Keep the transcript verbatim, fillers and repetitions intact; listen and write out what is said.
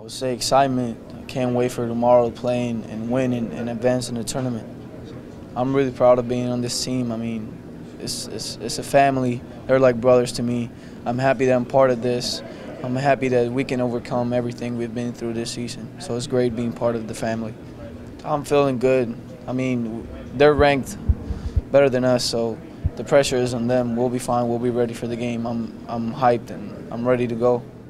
I would say excitement. I can't wait for tomorrow to play and, and win and, and advance in the tournament. I'm really proud of being on this team. I mean, it's, it's, it's a family. They're like brothers to me. I'm happy that I'm part of this. I'm happy that we can overcome everything we've been through this season. So it's great being part of the family. I'm feeling good. I mean, they're ranked better than us, so the pressure is on them. We'll be fine. We'll be ready for the game. I'm, I'm hyped and I'm ready to go.